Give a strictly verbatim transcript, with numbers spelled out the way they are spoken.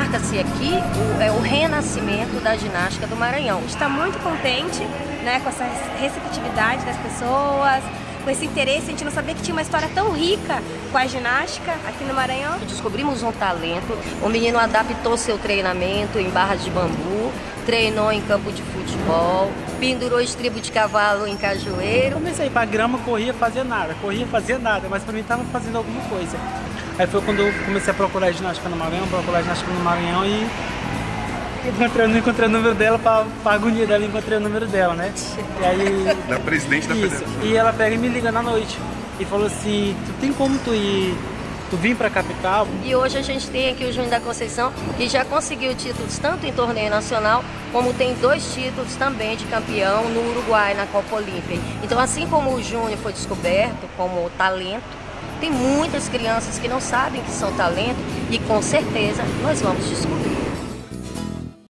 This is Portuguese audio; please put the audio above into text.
marca-se aqui o, é, o renascimento da ginástica do Maranhão. A gente está muito contente, né, com essa receptividade das pessoas, com esse interesse. A gente não sabia que tinha uma história tão rica com a ginástica aqui no Maranhão. Descobrimos um talento, o menino adaptou seu treinamento em barras de bambu, treinou em campo de futebol, pendurou estribo de cavalo em cajueiro. Comecei a ir pra grama, corria, fazia nada, corria, fazia nada, mas pra mim tava fazendo alguma coisa. Aí foi quando eu comecei a procurar ginástica no Maranhão, procurar ginástica no Maranhão e encontrei, não encontrei o número dela, pra, pra agonia dela, encontrei o número dela, né? E aí... Da presidente da Isso, federação. E ela pega e me liga na noite e falou assim, tu tem como tu ir, tu vir pra capital? E hoje a gente tem aqui o Júnior da Conceição, que já conseguiu títulos tanto em torneio nacional, como tem dois títulos também de campeão no Uruguai, na Copa Olímpia. Então, assim como o Júnior foi descoberto como talento, tem muitas crianças que não sabem que são talento e com certeza nós vamos descobrir.